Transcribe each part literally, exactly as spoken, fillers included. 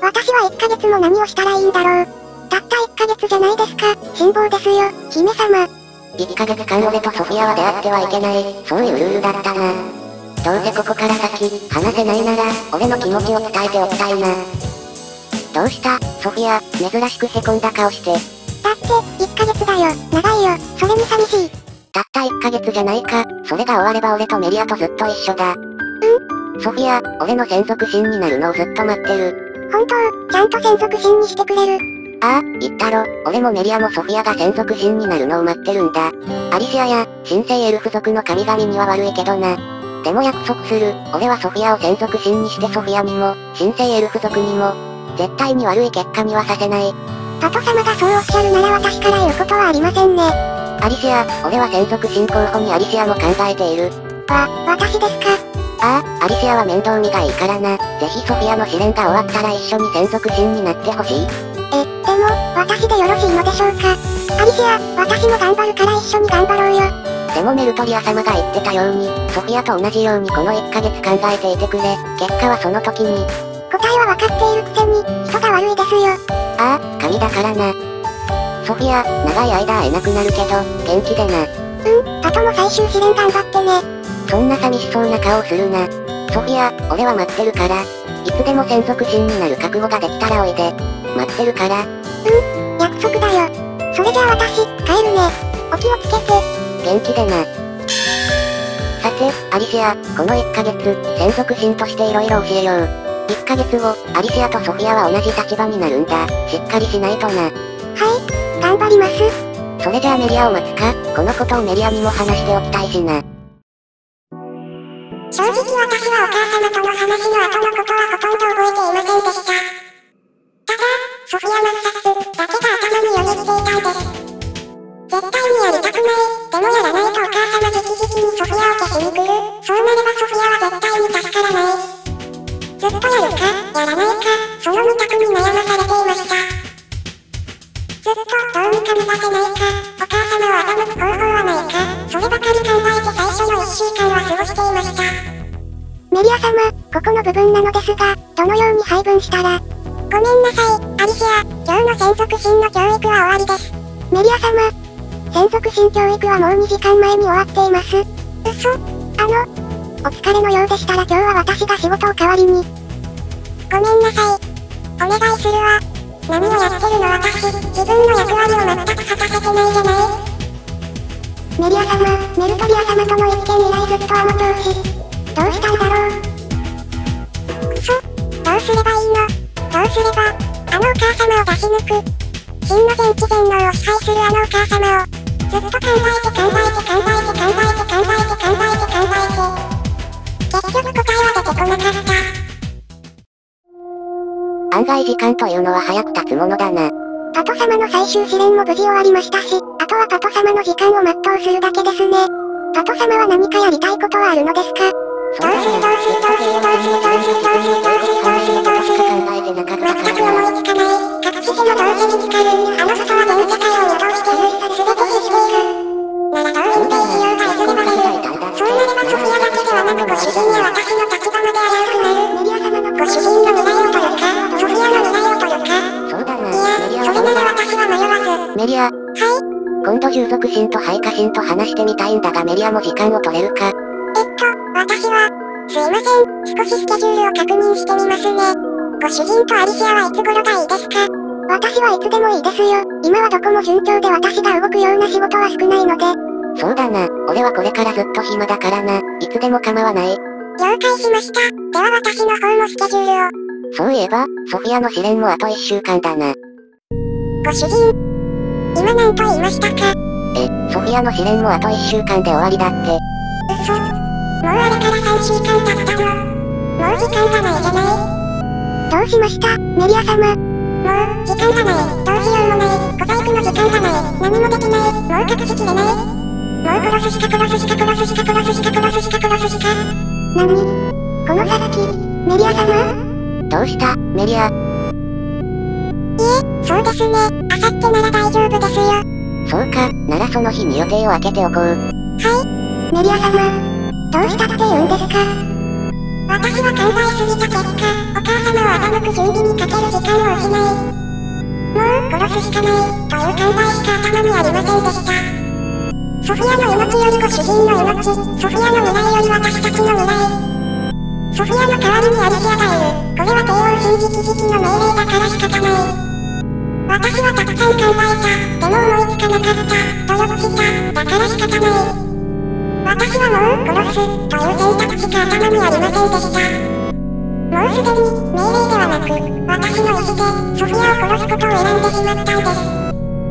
私はいっかげつも何をしたらいいんだろう。たったいっかげつじゃないですか。辛抱ですよ、姫様。 いっかげつかん俺とソフィアは出会ってはいけない、そういうルールだったな。どうせここから先、話せないなら、俺の気持ちを伝えておきたいな。どうしたソフィア、珍しくへこんだ顔して。 だって、いっかげつだよ、長いよ、それに寂しい。 たったいっかげつじゃないか、それが終われば俺とメリアとずっと一緒だ。 うんソフィア、俺の専属神になるのをずっと待ってる。 本当、ちゃんと専属神にしてくれる。 ああ、言ったろ、俺もメリアもソフィアが専属神になるのを待ってるんだ。アリシアや、神聖エルフ族の神々には悪いけどな。でも約束する、俺はソフィアを専属神にしてソフィアにも、神聖エルフ族にも、絶対に悪い結果にはさせない。 パト様がそうおっしゃるなら私から言うことはありませんね。 アリシア、俺は専属神候補にアリシアも考えている。 わ、私ですか。 ああ、アリシアは面倒見がいいからな。ぜひソフィアの試練が終わったら一緒に専属神になってほしい。 え、でも、私でよろしいのでしょうか。アリシア、私も頑張るから一緒に頑張ろうよ。 でもメルトリア様が言ってたように、ソフィアと同じようにこのいっかげつ考えていてくれ。結果はその時に。 答えは分かっているくせに、人が悪いですよ。 ああ、神だからな。ソフィア、長い間会えなくなるけど、元気でな。 うん、パトも最終試練頑張ってね。 そんな寂しそうな顔するな。ソフィア、俺は待ってるから。いつでも専属神になる覚悟ができたらおいで。待ってるから。 うん、約束だよ。それじゃあ私、帰るね。お気をつけて。 元気でな。さて、アリシア、このいっかげつ、専属神として色々教えよう。いっかげつご、アリシアとソフィアは同じ立場になるんだ。しっかりしないとな。 はい、頑張ります。 それじゃあメリアを待つか。このことをメリアにも話しておきたいしな。 正直私はお母様との話の後のことはほとんど覚えていませんでした。ただ、ソフィア抹殺だけが頭によぎっていたんです。絶対にやりたくない。でもやらないとお母様直々にソフィアを消しに来る。そうなればソフィアは絶対に助からない。ずっとやるか、やらないか、その二択に悩まされていました。ずっとどうにか目指せないか、お母様を欺く方法はないか、そればかり考えて最初のいっしゅうかんは過ごしていました。メリア様、ここの部分なのですが、どのように配分したら。ごめんなさい、アリシア、今日の専属神の教育は終わりです。メリア様、専属神教育はもうにじかんまえに終わっています。嘘、あの、お疲れのようでしたら今日は私が仕事を代わりに。ごめんなさい。お願いするわ。何をやってるの私、自分の役割を全く果たせてないじゃない。メリア様、メルトリア様との一件以来ずっとあの調子。どうしたんだろう。くそ、どうすればいいの。どうすれば、あのお母様を出し抜く。真の全知全能を支配するあのお母様を、ずっと考えて考えて考えて考えて考えて考えて考えて。結局答えは出てこなかった。 案外時間というのは早く経つものだな。 パト様の最終試練も無事終わりましたし、あとはパト様の時間を全うするだけですね。パト様は何かやりたいことはあるのですか。どうするどうするどうするどうするどうするどうするどうするどうするどうするどうする全く思いつかない。各地での同時に光るあの外は全世界を宿してる。全て消している。ならどう演じようがいずればれる。そうなればソフィアだけではなくご主人や私の立場まで危うくなる。メリア様のご主人の未来を取るか、ソフィアの未来を取るか。 そうだな。 いや、それなら私は迷わず。 メリア。 はい。 今度従属神と配下神と話してみたいんだがメリアも時間を取れるか。 えっと、私は、すいません、少しスケジュールを確認してみますね。ご主人とアリシアはいつ頃がいいですか。私はいつでもいいですよ。今はどこも順調で私が動くような仕事は少ないので。 そうだな、俺はこれからずっと暇だからな、いつでも構わない。 了解しました。では私の方もスケジュールを。 そういえば、ソフィアの試練もあといっしゅうかんだな。 ご主人、今何と言いましたか。 え、ソフィアの試練もあといっしゅうかんで終わりだって。 嘘。もうあれからさんしゅうかん経ったの。もう時間がないじゃない。どうしました、メリア様。もう、時間がない。どうしようもない。答えくの時間がない。何もできない。もう隠しきれない。もう殺すしか殺すしか殺すしか殺すしか殺すしか殺すしか。何この先、メリア様。 どうした、メリア。いえ、そうですね。あさってなら大丈夫ですよ。 そうか、ならその日に予定を空けておこう。 はい、メリア様。どうしたって言うんですか。私は考えすぎた結果、お母様を欺抜く準備にかける時間を失い、もう殺すしかないという考えしか頭にありませんでした。ソフィアの命よりご主人の命、ソフィアの未来より私たちの未来。ソフィアの代わりにアリシアがいる。これは帝王神直々の命令だから仕方ない。私はたくさん考えた。でも思いつかなかった。努力した。だから仕方ない。私はもう殺すという選択しか頭にありませんでした。もうすでに命令ではなく、私の意思でソフィアを殺すことを選んでしまったんです。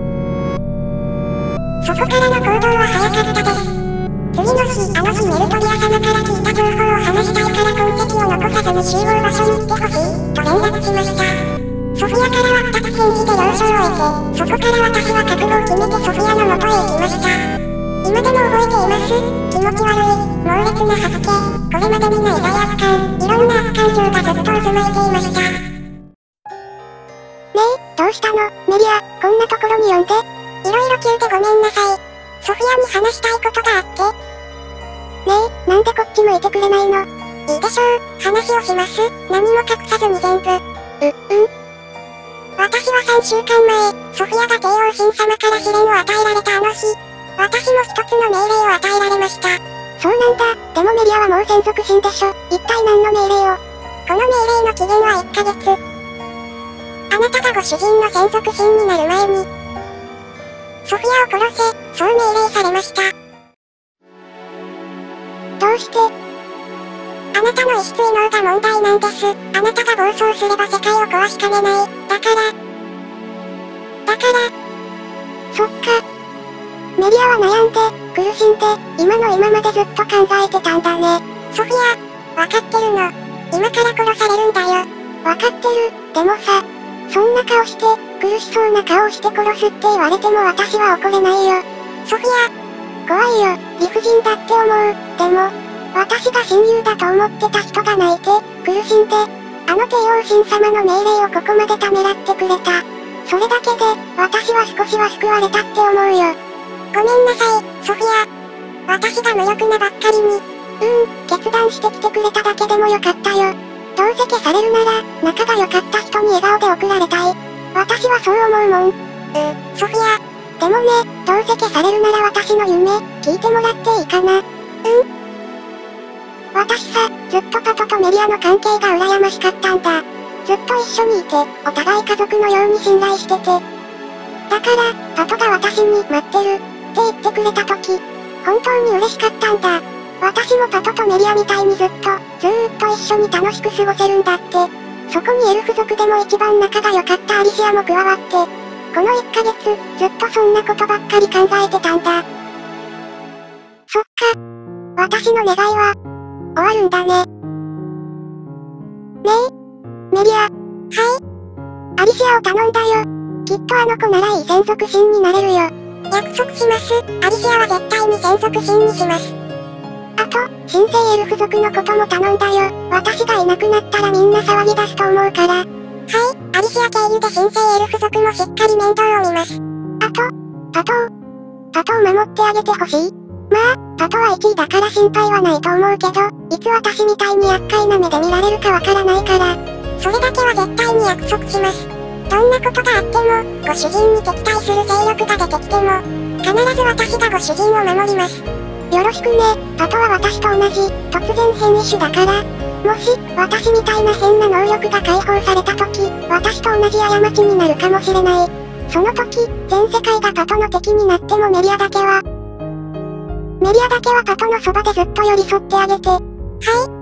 そこからの行動は早かったです。次の日、あの日メルトリア様から聞いた情報を話したいから痕跡を残さずに集合場所に来てほしいと連絡しました。ソフィアからはふたつ返事で了承を得て、そこから私は覚悟を決めてソフィアの元へ行きました。今でも覚えています。気持ち悪い、猛烈な吐き気、これまでにない罪悪感、いろんな悪感情がずっと渦巻いていました。ねえ、どうしたの、メリア、こんなところに呼んで。いろいろ聞いてごめんなさい。ソフィアに話したいことがあって。ねえ、なんでこっち向いてくれないの？いいでしょう、話をします。何も隠さずに全部。う、うん。私はさんしゅうかんまえ、ソフィアが帝王神様から試練を与えられたあの日、私も一つの命令を与えられました。そうなんだ。でもメリアはもう専属神でしょ。一体何の命令を？この命令の期限はいっかげつ。あなたがご主人の専属神になる前に、ソフィアを殺せ、そう命令されました。どうして？あなたの意識異能が問題なんです。あなたが暴走すれば世界を壊しかねない。だから。だから。そっか。メリアは悩んで、苦しんで、今の今までずっと考えてたんだね。ソフィア、わかってるの。今から殺されるんだよ。わかってる。でもさ、そんな顔して、苦しそうな顔して殺すって言われても私は怒れないよ。ソフィア。怖いよ、理不尽だって思う。でも、私が親友だと思ってた人が泣いて、苦しんで、あの帝王神様の命令をここまでためらってくれた。それだけで、私は少しは救われたって思うよ。ごめんなさい、ソフィア。私が無力なばっかりに。うーん、決断してきてくれただけでもよかったよ。どうせ消されるなら、仲が良かった人に笑顔で送られたい。私はそう思うもん。う、ソフィア。でもね、どうせ消されるなら私の夢、聞いてもらっていいかな。うん？私さ、ずっとパトとメリアの関係が羨ましかったんだ。ずっと一緒にいて、お互い家族のように信頼してて。だから、パトが私に待ってる、って言ってくれた時、本当に嬉しかったんだ。私もパトとメリアみたいにずっと、ずーっと一緒に楽しく過ごせるんだって。そこにエルフ族でも一番仲が良かったアリシアも加わって、このいっかげつ、ずっとそんなことばっかり考えてたんだ。そっか。私の願いは、終わるんだね。ねえ、メリア。はい。アリシアを頼んだよ。きっとあの子ならいい専属神になれるよ。約束します。アリシアは絶対に専属神にします。あと、神聖エルフ族のことも頼んだよ。私がいなくなったらみんな騒ぎ出すと思うから。はい、アリシア経由で神聖エルフ族もしっかり面倒を見ます。あと、パトを、パトを守ってあげてほしい。まあ、パトはいちいだから心配はないと思うけど、いつ私みたいに厄介な目で見られるかわからないから。それだけは絶対に約束します。どんなことがあっても、ご主人に敵対する勢力が出てきても、必ず私がご主人を守ります。よろしくね。パトは私と同じ、突然変異種だから。もし、私みたいな変な能力が解放された時、私と同じ過ちになるかもしれない。その時、全世界がパトの敵になってもメリアだけは、メリアだけはパトのそばでずっと寄り添ってあげて。はい、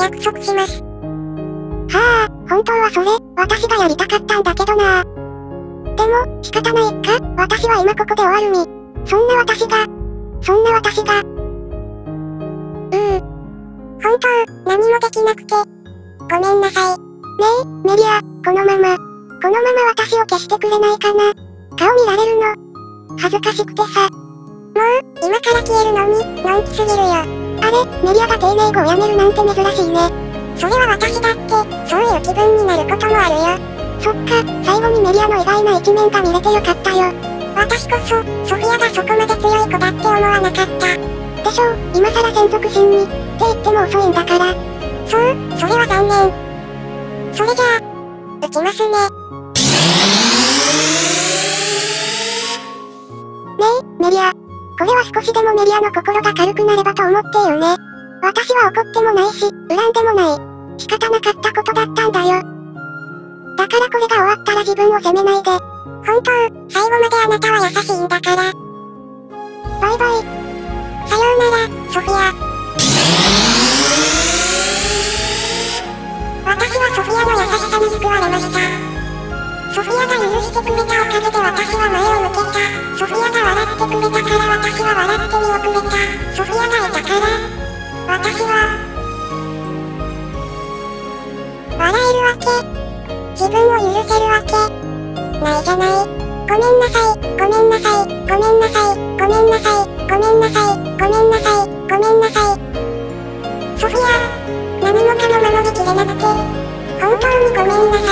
約束します。はあ、本当はそれ、私がやりたかったんだけどな。でも、仕方ないか、私は今ここで終わるに。そんな私が、そんな私が、うー。本当、何もできなくて。ごめんなさい。ねえ、メリア、このまま、このまま私を消してくれないかな。顔見られるの。恥ずかしくてさ。もう、今から消えるのに、のんきすぎるよ。あれ、メリアが丁寧語をやめるなんて珍しいね。それは私だって、そういう気分になることもあるよ。そっか、最後にメリアの意外な一面が見れてよかったよ。私こそ、ソフィアがそこまで強い子だって思わなかった。でしょう、今更専属神に、って言っても遅いんだから。そう、それは残念。それじゃあ、うきますね。ねえ、メリア。これは少しでもメリアの心が軽くなればと思ってよね。私は怒ってもないし、恨んでもない。仕方なかったことだったんだよ。だからこれが終わったら自分を責めないで。 本当、最後まであなたは優しいんだから。 バイバイ。 さようなら、ソフィア。私はソフィアの優しさに救われました。ソフィアが許してくれたおかげで私は前を向けた。ソフィアが笑ってくれたから私は笑って見送れた。ソフィアがいたから、私は、笑えるわけ。自分を許せるわけ。ないじゃない。ごめんなさい、ごめんなさい、ごめんなさい、ごめんなさい、ごめんなさい、ごめんなさい、ごめんなさい。ソフィア、何もかも守りきれなくて、本当にごめんなさい。